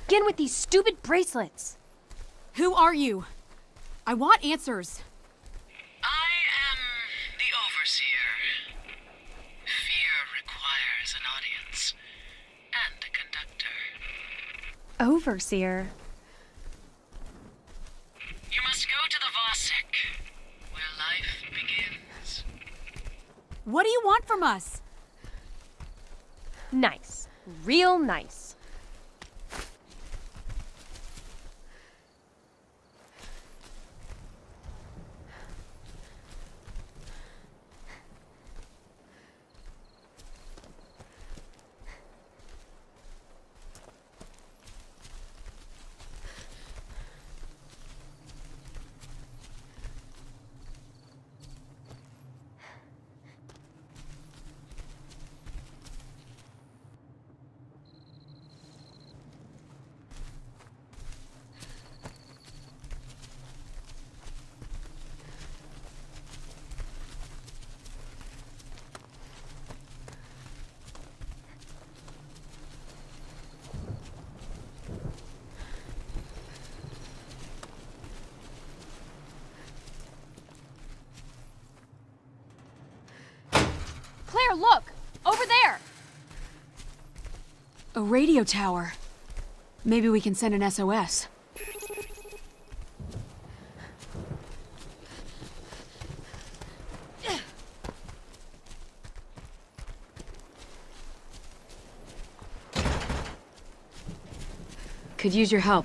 begin with these stupid bracelets? Who are you? I want answers. I am the Overseer. Fear requires an audience and a conductor. Overseer? You must go to the Vosek, where life begins. What do you want from us? Nice. Real nice. Claire, look! Over there! A radio tower. Maybe we can send an SOS. Could use your help.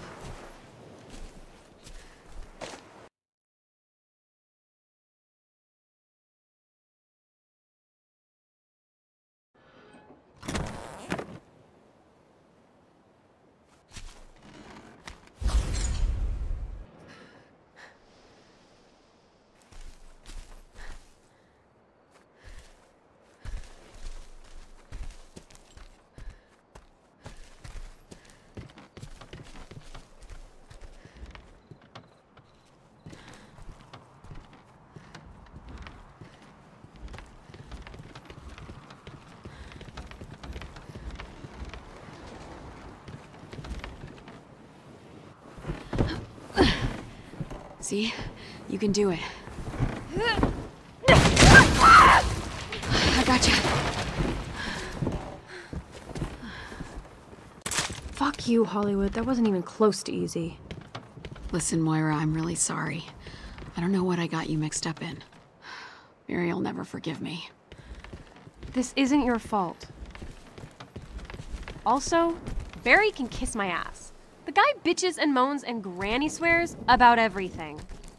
See? You can do it. I gotcha. Fuck you, Hollywood. That wasn't even close to easy. Listen, Moira, I'm really sorry. I don't know what I got you mixed up in. Miri'll never forgive me. This isn't your fault. Also, Barry can kiss my ass. The guy bitches and moans and granny swears about everything.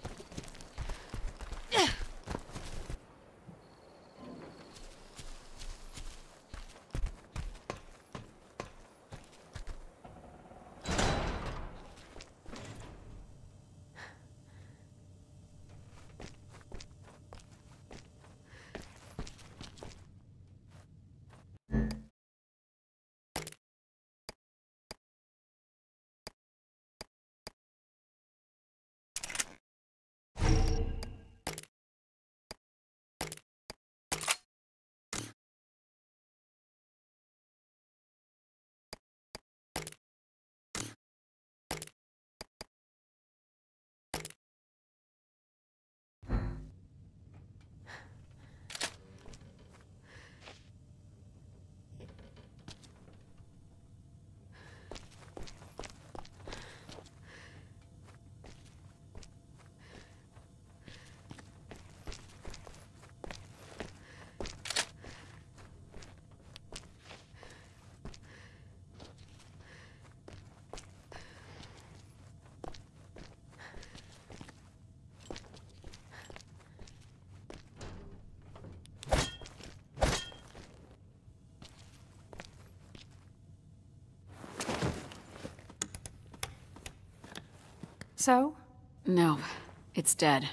So? No, it's dead.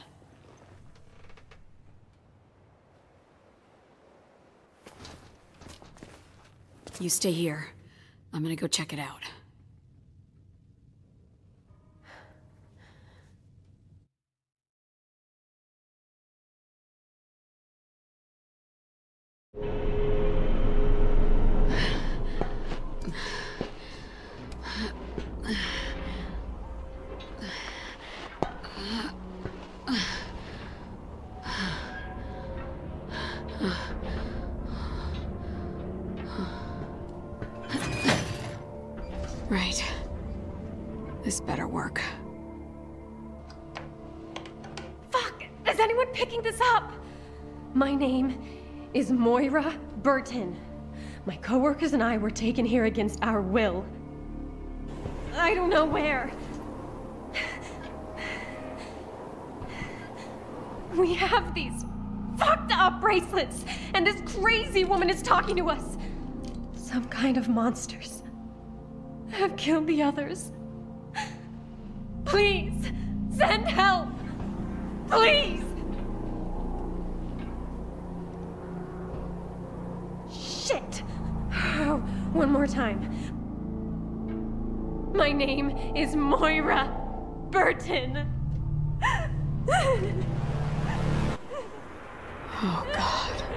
You stay here. I'm gonna go check it out. This better work. Fuck! Is anyone picking this up? My name is Moira Burton. My coworkers and I were taken here against our will. I don't know where. We have these fucked up bracelets, and this crazy woman is talking to us. Some kind of monsters have killed the others. Please, send help! Please! Shit! Oh, one more time. My name is Moira Burton. Oh, God.